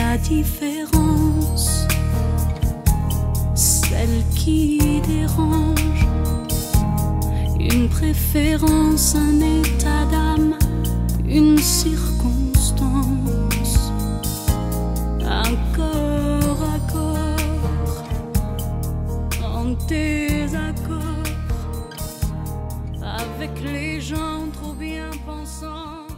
la différence, celle qui dérange. Une préférence, un état d'âme, une circonstance, un corps à corps, en désaccord avec les gens trop bien pensants.